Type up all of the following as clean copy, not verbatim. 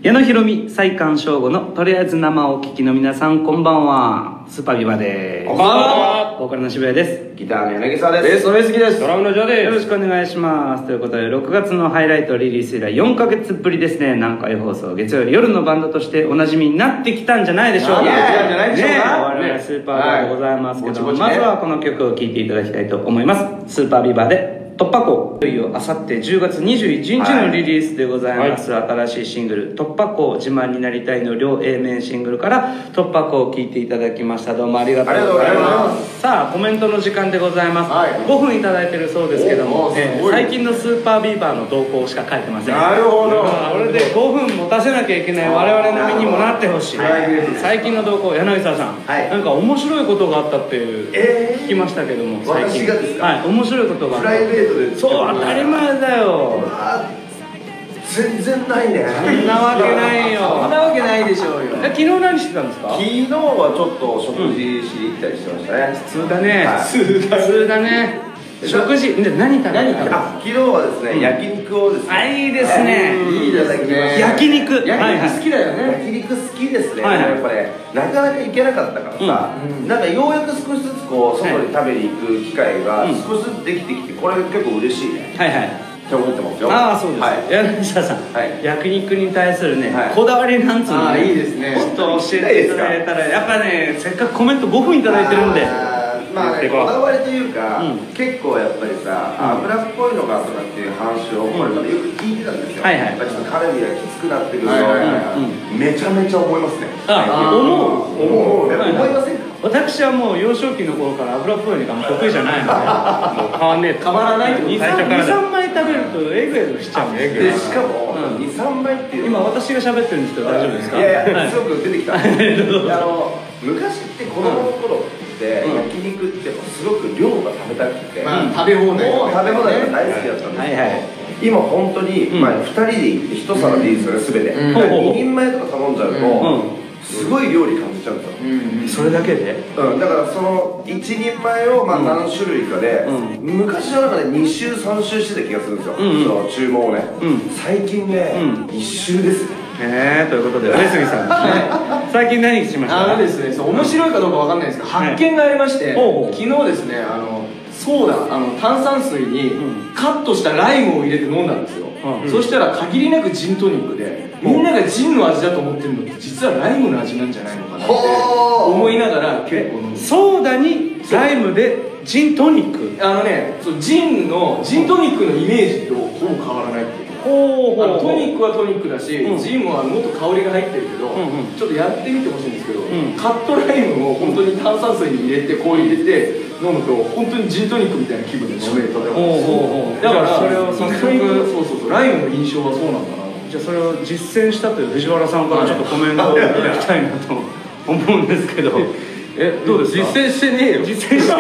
矢野ひろみ、西館翔吾のとりあえず生をお聞きの皆さん、こんばんは。スーパービバです。 こんばんは。 ボーカルの渋谷です。 ギターの柳沢です。 ベースの上杉です。 ドラムのジョーです。 よろしくお願いします。ということで、6月のハイライトリリース以来4ヶ月ぶりですね。南海放送月曜日夜のバンドとしておなじみになってきたんじゃないでしょうか。 いやいやじゃないでしょうかね、我々スーパービバでございますけども、まずはこの曲を聴いていただきたいと思います。スーパービバで突破口。いよいよあさって10月21日のリリースでございます、新しいシングル「突破口自慢になりたい」の両 A 面シングルから「突破口」を聴いていただきました。どうもありがとうございます。さあコメントの時間でございます、5分いただいてるそうですけども、最近のスーパービーバーの動向しか書いてません。 なるほど。 これで5分持たせなきゃいけない我々並みにもなってほしい、最近の動向。柳沢さん、なんか面白いことがあったっていう、聞きましたけども、最近私がですか。 はい、面白いことがあった。 プライベートで。 そう当たり前だよ。 全然ないね。 そんなわけないよ。 そんなわけないでしょうよ。 昨日何してたんですか？ 昨日はちょっと食事しに行ったりしてましたね。 普通だね、 はい普通だね。食事で何食べた？ 昨日はですね、焼肉をですね。 あ、いいですね。 いいですね。 焼肉。 焼肉好きだよね。 焼肉好きですね。 はいはいやっぱね、なかなか行けなかったからさ、なんかようやく少しずつこう外に食べに行く機会が少しずつできてきて、これ結構嬉しいね。 はいはい。 って思ってますよ。 ああ、そうです。 はい。 柳沢さん、焼肉に対するね、こだわりなんつうのね、 いいですね。 ちょっと教えていただいたら、やっぱね、せっかくコメント5分いただいてるんで。 まあね、こだわりというか、結構やっぱりさ、油っぽいのがとかっていう話をこれからよく聞いてたんですよ。やっぱりちょっとカルビがきつくなってくるとめちゃめちゃ思いますね。思う。思いませんか？ 私はもう幼少期の頃から油っぽいのが得意じゃないので、もう変わんねえ、 変わらないってこと。 2,3 枚食べるとエグエグしちゃうんで。 でしかも23倍っていう今私が喋ってるんですけど大丈夫ですか？ いやいや、すごく出てきた。昔って子供の頃って焼肉ってすごく量が食べたくて、 食べ放題もう食べ放題が大好きだったんですけど、今本当に2人で行って1皿でいいですよね、全て。2人前とか頼んじゃうとすごい料理感じちゃうんですよ。 それだけで？ だからその1人前を何種類かで、昔の中で2周3周してた気がするんですよ、その注文をね。最近ね、1周ですね。 ということで上杉さん、最近何しました？ ですね、面白いかどうかわかんないですけど、発見がありまして、昨日ですね、ソーダ、炭酸水にカットしたライムを入れて飲んだんですよ。そしたら限りなくジントニックで、みんながジンの味だと思ってるのって実はライムの味なんじゃないのかなって思いながら結構飲んで。 ソーダにライムでジントニック。 ジントニックのイメージとほぼ変わらないっていう。トニックはトニックだし、ジンももっと香りが入ってるけど、ちょっとやってみてほしいんですけど、カットライムを本当に炭酸水に入れて氷入れて飲むと本当にジントニックみたいな気分で飲める。だからそれを早速、そうライムの印象はそうなんだな。 じゃあそれを実践したという藤原さんからちょっとコメントをいただきたいなと思うんですけど、どうですか？ 実践してねえよ。 実践してじゃ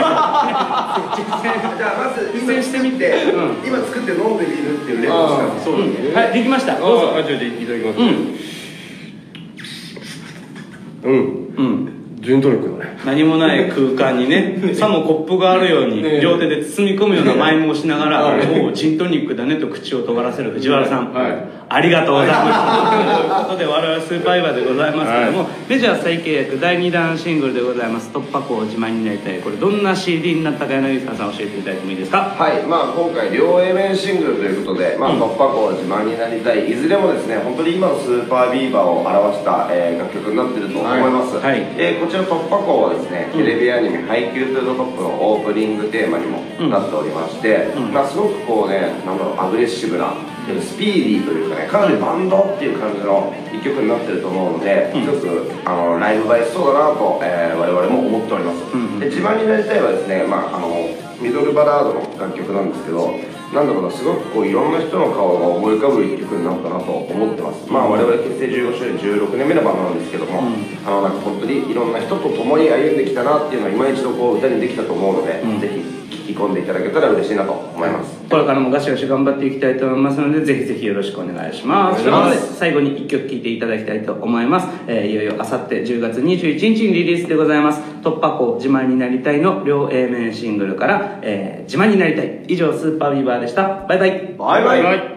あまず実践してみて、今作って飲んでみるっていうレベルですか？ はい、できました。どうぞ。 じゃあいただきます。ジントニックだね。 何もない空間にね、さもコップがあるように両手で包み込むようなマイムをしながら、おおジントニックだねと口を尖らせる藤原さん、ありがとうございますということで、我々スーパーイバーでございますけども、メジャー再契約第2弾シングルでございます。突破口自慢になりたい。これどんな CD になったか柳沢さん教えていただいてもいいですか？ はい、今回両 A 面シングルということで、突破口自慢になりたい、いずれもですね本当に今のスーパービーバーを表した、楽曲になっていると思います。こちら突破口はですね、テレビアニメ「ハイキュートゥードトップ」のオープニングテーマにもなっておりまして、すごくこうね、アグレッシブなスピーディーというかね、かなりバンドっていう感じの一曲になってると思うので、すごくライブ映えしそうだなと、我々も思っております。で自慢になりたいはですね、ミドルバラードの楽曲なんですけど、なんだろうな、すごくこういろんな人の顔が思い浮かぶ一曲になったなと思ってます。我々結成15周年16年目のバンドなんですけども、なんか本当にいろんな人と共に歩んできたなっていうのは今一度こう歌にできたと思うので、ぜひ聴き込んでいただけたら嬉しいなと思います。 これからもガシガシ頑張っていきたいと思いますので、ぜひぜひよろしくお願いします。ということで最後に1曲聴いていただきたいと思います。いよいよあさって10月21日にリリースでございます。突破口自慢になりたいの両 A 面シングルから、自慢になりたい。以上スーパービーバーでした。バイバイ。 バイバイ。